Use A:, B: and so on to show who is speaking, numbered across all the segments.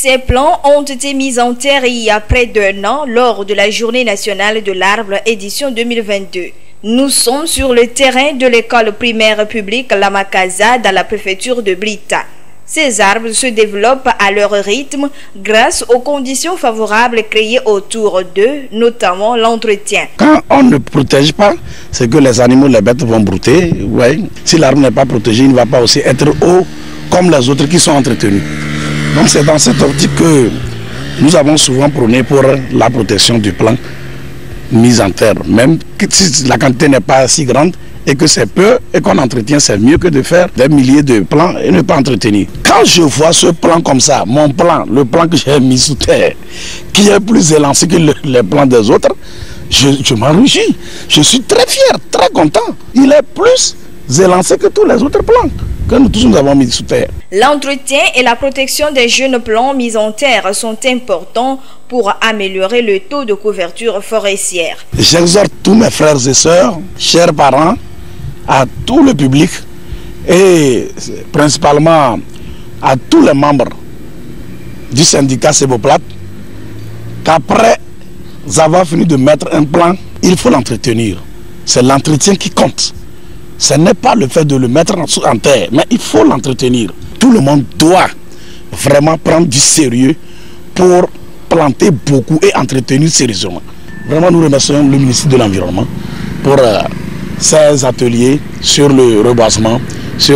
A: Ces plants ont été mis en terre il y a près d'1 an lors de la Journée nationale de l'arbre édition 2022. Nous sommes sur le terrain de l'école primaire publique Lamakaza dans la préfecture de Blita. Ces arbres se développent à leur rythme grâce aux conditions favorables créées autour d'eux, notamment l'entretien.
B: Quand on ne protège pas, c'est que les animaux, les bêtes vont brouter. Ouais. Si l'arbre n'est pas protégé, il ne va pas aussi être haut comme les autres qui sont entretenus. Donc c'est dans cette optique que nous avons souvent prôné pour la protection du plant mis en terre. Même si la quantité n'est pas si grande et que c'est peu et qu'on entretient, c'est mieux que de faire des milliers de plants et ne pas entretenir. Quand je vois ce plan comme ça, mon plan, le plan que j'ai mis sous terre, qui est plus élancé que les plans des autres, je m'enrichis. Je suis très fier, très content. Il est plus élancé que tous les autres plans que nous tous nous avons mis sous terre.
A: L'entretien et la protection des jeunes plants mis en terre sont importants pour améliorer le taux de couverture forestière.
B: J'exhorte tous mes frères et sœurs, chers parents, à tout le public et principalement à tous les membres du syndicat Seboplat qu'après avoir fini de mettre un plan, il faut l'entretenir. C'est l'entretien qui compte. Ce n'est pas le fait de le mettre en terre, mais il faut l'entretenir. Tout le monde doit vraiment prendre du sérieux pour planter beaucoup et entretenir sérieusement. Vraiment, nous remercions le ministre de l'Environnement pour ces ateliers sur le reboisement, sur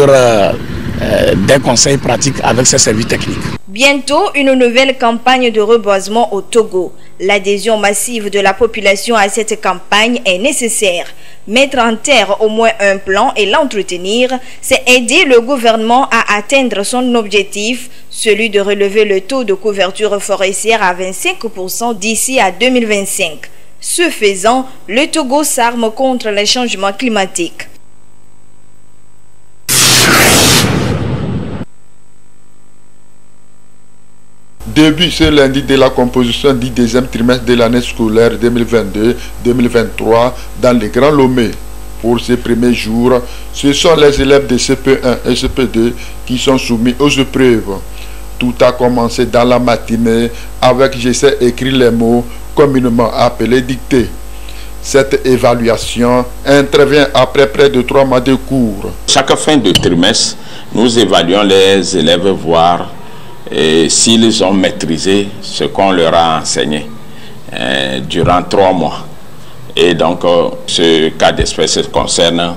B: des conseils pratiques avec ses services techniques.
A: Bientôt, une nouvelle campagne de reboisement au Togo. L'adhésion massive de la population à cette campagne est nécessaire. Mettre en terre au moins un plan et l'entretenir, c'est aider le gouvernement à atteindre son objectif, celui de relever le taux de couverture forestière à 25% d'ici à 2025. Ce faisant, le Togo s'arme contre les changements climatiques.
C: Début ce lundi de la composition du deuxième trimestre de l'année scolaire 2022-2023 dans les Grands Lomé. Pour ces premiers jours, ce sont les élèves de CP1 et CP2 qui sont soumis aux épreuves. Tout a commencé dans la matinée avec j'essaie écrire les mots communément appelés dictées. Cette évaluation intervient après près de 3 mois de cours.
D: Chaque fin de trimestre, nous évaluons les élèves voir s'ils ont maîtrisé ce qu'on leur a enseigné durant 3 mois. Et donc, ce cas d'espèce concerne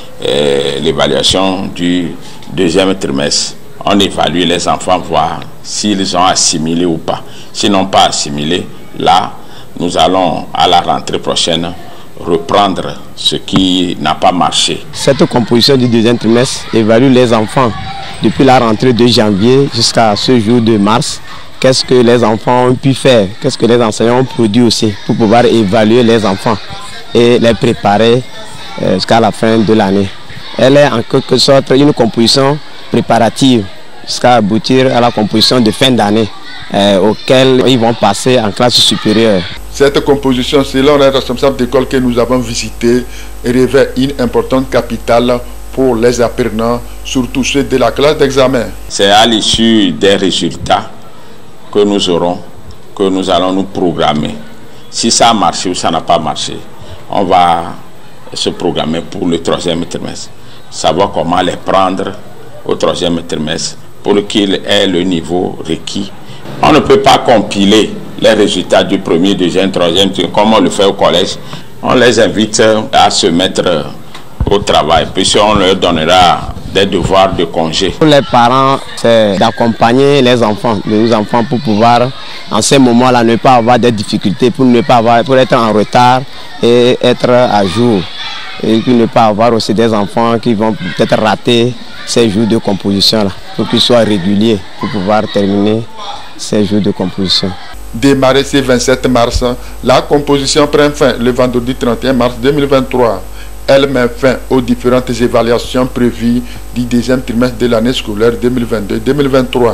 D: l'évaluation du deuxième trimestre. On évalue les enfants, voir s'ils ont assimilé ou pas. S'ils n'ont pas assimilé, là, nous allons à la rentrée prochaine reprendre ce qui n'a pas marché.
E: Cette composition du deuxième trimestre évalue les enfants depuis la rentrée de janvier jusqu'à ce jour de mars. Qu'est-ce que les enfants ont pu faire, qu'est-ce que les enseignants ont produit aussi pour pouvoir évaluer les enfants et les préparer jusqu'à la fin de l'année. Elle est en quelque sorte une composition préparative jusqu'à aboutir à la composition de fin d'année auquel ils vont passer en classe supérieure.
C: Cette composition, selon les responsables d'école que nous avons visités, revêt une importante capitale pour les apprenants, surtout ceux de la classe d'examen. C'est à l'issue des résultats que nous aurons, que nous allons nous programmer. Si ça a marché ou ça n'a pas marché, on va se programmer pour le 3e trimestre. Savoir comment les prendre au 3e trimestre pour qu'ils aient le niveau requis. On ne peut pas compiler les résultats du 1er, 2e, 3e trimestre comme on le fait au collège. On les invite à se mettre au travail, puisqu'on leur donnera des devoirs de congé.
E: Pour les parents, c'est d'accompagner les enfants, nos enfants, pour pouvoir, en ces moments-là, ne pas avoir des difficultés, pour être en retard et être à jour. Et puis ne pas avoir aussi des enfants qui vont peut-être rater ces jours de composition-là, pour qu'ils soient réguliers, pour pouvoir terminer ces jours de composition.
C: Démarré ce 27 mars, la composition prend fin le vendredi 31 mars 2023. Elle met fin aux différentes évaluations prévues du deuxième trimestre de l'année scolaire 2022-2023.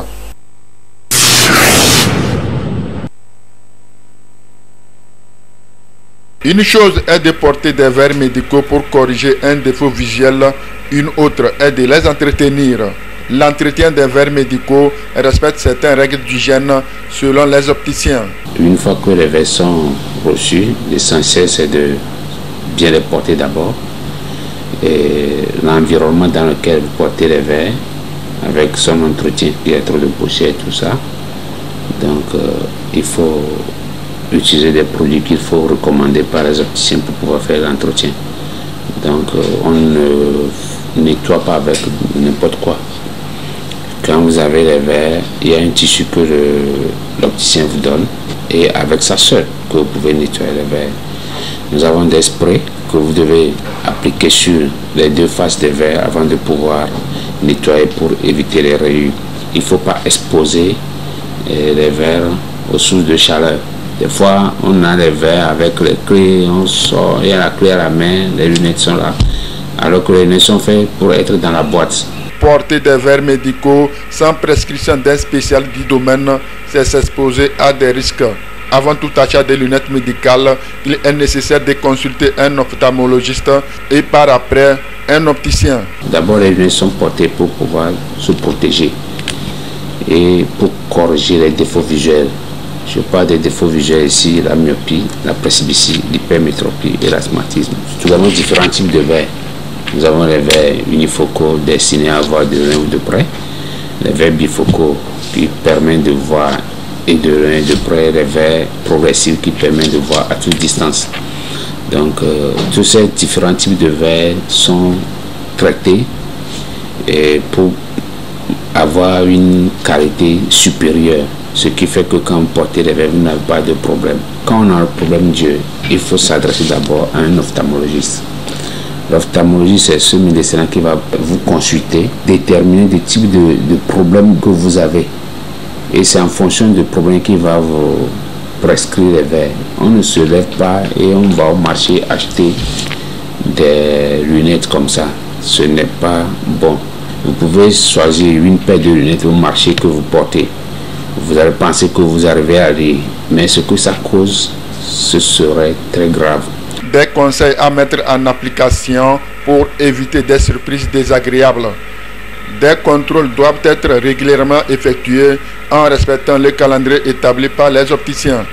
C: Une chose est de porter des verres médicaux pour corriger un défaut visuel, une autre est de les entretenir. L'entretien des vers médicaux respecte certaines règles d'hygiène selon les opticiens.
F: Une fois que les vers sont reçus, l'essentiel c'est de bien les porter d'abord. Et l'environnement dans lequel vous portez les verres, avec son entretien, il y a trop de poussière et tout ça. Donc il faut utiliser des produits qu'il faut recommander par les opticiens pour pouvoir faire l'entretien. Donc on ne nettoie pas avec n'importe quoi. Quand vous avez les verres, il y a un tissu que l'opticien vous donne et avec ça seul que vous pouvez nettoyer les verres. Nous avons des sprays que vous devez appliquer sur les deux faces des verres avant de pouvoir nettoyer pour éviter les rayures. Il ne faut pas exposer les verres aux sources de chaleur. Des fois, on a les verres avec les clés, on sort, il y a la clé à la main, les lunettes sont là, alors que les lunettes sont faites pour être dans la boîte.
C: Porter des verres médicaux sans prescription d'un spécialiste du domaine, c'est s'exposer à des risques. Avant tout achat des lunettes médicales, il est nécessaire de consulter un ophtalmologiste et par après un opticien.
F: D'abord, les lunettes sont portées pour pouvoir se protéger et pour corriger les défauts visuels. Je parle des défauts visuels ici, la myopie, la presbytie, l'hypermétropie et l'asthmatisme. Nous avons différents types de verres. Nous avons les verres unifocaux destinés à voir de loin ou de près, les verres bifocaux qui permettent de voir et de loin et de près, les verres progressifs qui permettent de voir à toute distance. Donc tous ces différents types de verres sont traités et pour avoir une qualité supérieure. Ce qui fait que quand vous portez les verres, vous n'avez pas de problème. Quand on a un problème d'yeux, il faut s'adresser d'abord à un ophtalmologiste. L'ophtalmologiste, c'est ce médecin qui va vous consulter, déterminer des types de problèmes que vous avez. Et c'est en fonction des problèmes qu'il va vous prescrire les verres. On ne se lève pas et on va au marché acheter des lunettes comme ça. Ce n'est pas bon. Vous pouvez choisir une paire de lunettes au marché que vous portez. Vous allez penser que vous arrivez à lire, mais ce que ça cause, ce serait très grave.
C: Des conseils à mettre en application pour éviter des surprises désagréables. Des contrôles doivent être régulièrement effectués en respectant le calendrier établi par les opticiens.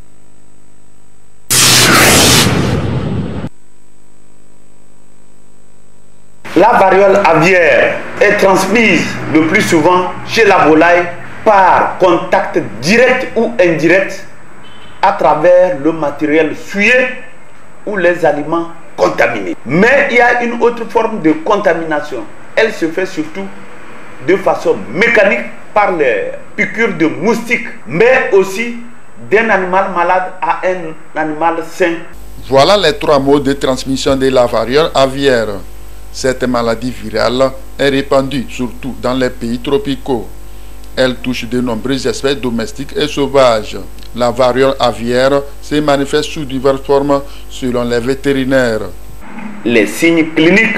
G: La variole aviaire est transmise le plus souvent chez la volaille par contact direct ou indirect à travers le matériel souillé ou les aliments contaminés. Mais il y a une autre forme de contamination. Elle se fait surtout de façon mécanique par les piqûres de moustiques, mais aussi d'un animal malade à un animal sain.
C: Voilà les 3 modes de transmission de la variole aviaire. Cette maladie virale est répandue surtout dans les pays tropicaux. Elle touche de nombreuses espèces domestiques et sauvages. La variole aviaire se manifeste sous diverses formes selon les vétérinaires.
G: Les signes cliniques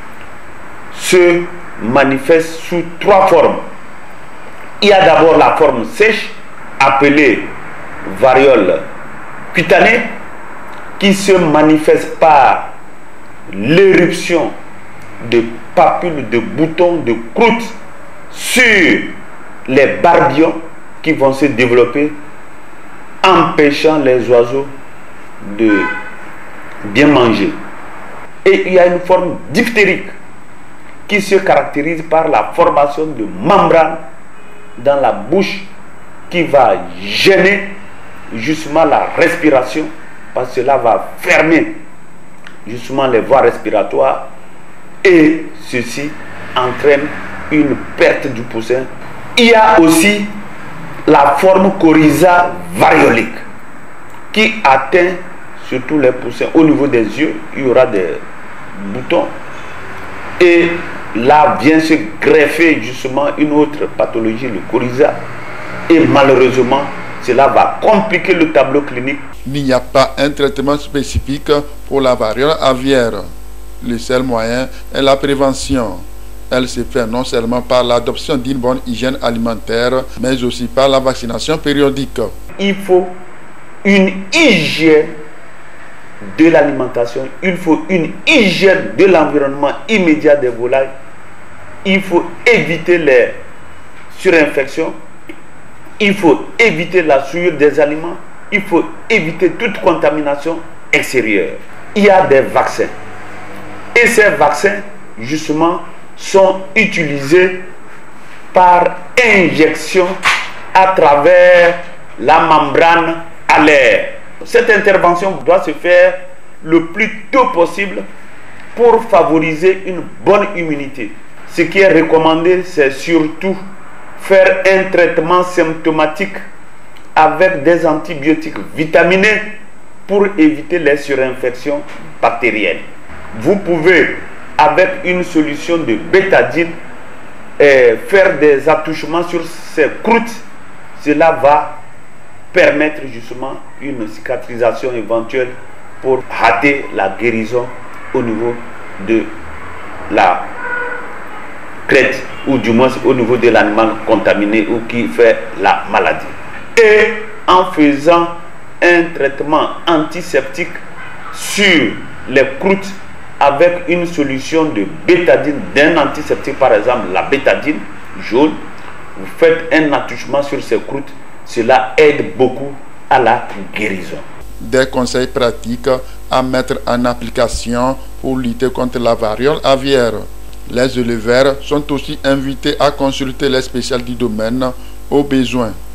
G: se manifestent sous 3 formes. Il y a d'abord la forme sèche, appelée variole cutanée, qui se manifeste par l'éruption de papules, de boutons, de croûtes sur les barbillons qui vont se développer, empêchant les oiseaux de bien manger. Et il y a une forme diphtérique qui se caractérise par la formation de membranes dans la bouche qui va gêner justement la respiration, parce que cela va fermer justement les voies respiratoires et ceci entraîne une perte du poussin. Il y a aussi la forme coryza variolique qui atteint surtout les poussins. Au niveau des yeux, il y aura des boutons et là vient se greffer justement une autre pathologie, le coryza, et malheureusement cela va compliquer le tableau clinique.
C: Il n'y a pas un traitement spécifique pour la variole aviaire. Le seul moyen est la prévention. Elle se fait non seulement par l'adoption d'une bonne hygiène alimentaire, mais aussi par la vaccination périodique.
G: Il faut une hygiène de l'alimentation, il faut une hygiène de l'environnement immédiat des volailles il faut éviter les surinfections, il faut éviter la souillure des aliments, il faut éviter toute contamination extérieure. Il y a des vaccins. Et ces vaccins, justement, sont utilisés par injection à travers la membrane alaire. Cette intervention doit se faire le plus tôt possible pour favoriser une bonne immunité. Ce qui est recommandé, c'est surtout faire un traitement symptomatique avec des antibiotiques vitaminés pour éviter les surinfections bactériennes. Vous pouvez, avec une solution de bétadine, faire des attouchements sur ces croûtes. Cela va permettre justement une cicatrisation éventuelle pour hâter la guérison au niveau de la crête, ou du moins au niveau de l'animal contaminé ou qui fait la maladie. Et en faisant un traitement antiseptique sur les croûtes avec une solution de bétadine, d'un antiseptique par exemple la bétadine jaune, vous faites un attouchement sur ces croûtes, cela aide beaucoup à la guérison.
C: Des conseils pratiques à mettre en application pour lutter contre la variole aviaire. Les éleveurs sont aussi invités à consulter les spécialistes du domaine au besoin.